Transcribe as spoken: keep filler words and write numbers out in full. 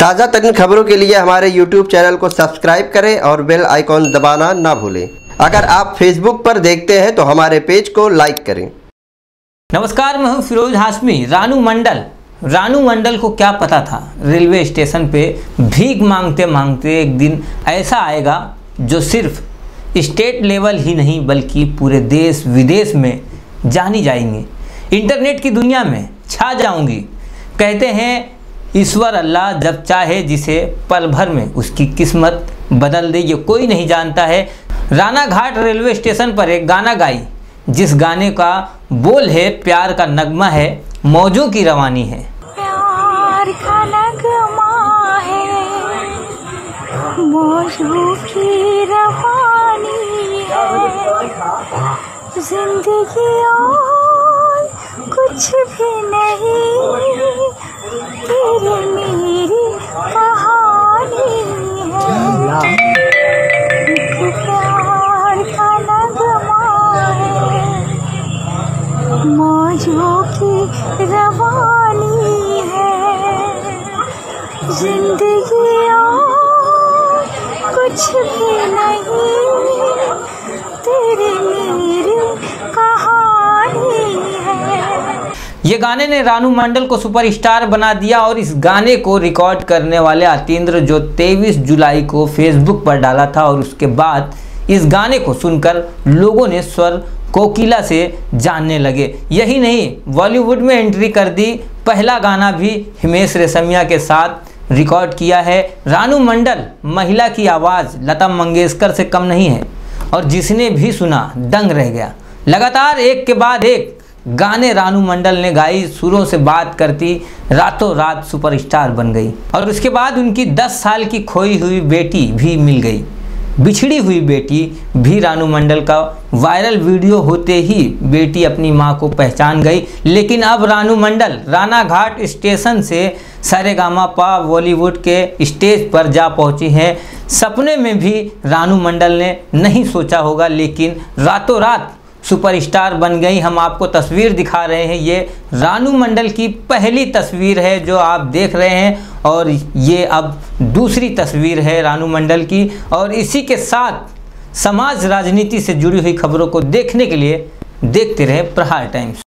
ताज़ा तरीन खबरों के लिए हमारे यूट्यूब चैनल को सब्सक्राइब करें और बेल आइकॉन दबाना ना भूलें। अगर आप फेसबुक पर देखते हैं तो हमारे पेज को लाइक करें। नमस्कार, मैं हूं फिरोज हाशमी। रानू मंडल रानू मंडल को क्या पता था रेलवे स्टेशन पे भीख मांगते मांगते एक दिन ऐसा आएगा जो सिर्फ स्टेट लेवल ही नहीं बल्कि पूरे देश विदेश में जानी जाएंगी, इंटरनेट की दुनिया में छा जाऊंगी। कहते हैं ईश्वर अल्लाह जब चाहे जिसे पल भर में उसकी किस्मत बदल दे, ये कोई नहीं जानता है। राना घाट रेलवे स्टेशन पर एक गाना गाई, जिस गाने का बोल है प्यार का नगमा है, मौजों की रवानी है। प्यार का नगमा है, मौजों की रवानी है, जिंदगी और कुछ भी नहीं, तेरी मेरी कहानी है। एक प्यार का नगमा है, मौजों की रवानी है, जिंदगी और कुछ भी नहीं, तेरी मेरी कहानी है। ये गाने ने रानू मंडल को सुपरस्टार बना दिया और इस गाने को रिकॉर्ड करने वाले अतीन्द्र जो तेईस जुलाई को फेसबुक पर डाला था, और उसके बाद इस गाने को सुनकर लोगों ने स्वर कोकिला से जानने लगे। यही नहीं, बॉलीवुड में एंट्री कर दी। पहला गाना भी हिमेश रेशमिया के साथ रिकॉर्ड किया है। रानू मंडल महिला की आवाज़ लता मंगेशकर से कम नहीं है, और जिसने भी सुना दंग रह गया। लगातार एक के बाद एक गाने रानू मंडल ने गाई, सुरों से बात करती, रातों रात सुपरस्टार बन गई। और उसके बाद उनकी दस साल की खोई हुई बेटी भी मिल गई। बिछड़ी हुई बेटी भी रानू मंडल का वायरल वीडियो होते ही बेटी अपनी मां को पहचान गई। लेकिन अब रानू मंडल राना घाट स्टेशन से सारेगामापा बॉलीवुड के स्टेज पर जा पहुंची हैं। सपने में भी रानू मंडल ने नहीं सोचा होगा, लेकिन रातों रात सुपरस्टार बन गई। हम आपको तस्वीर दिखा रहे हैं, ये रानू मंडल की पहली तस्वीर है जो आप देख रहे हैं, और ये अब दूसरी तस्वीर है रानू मंडल की। और इसी के साथ समाज राजनीति से जुड़ी हुई खबरों को देखने के लिए देखते रहें प्रहार टाइम्स।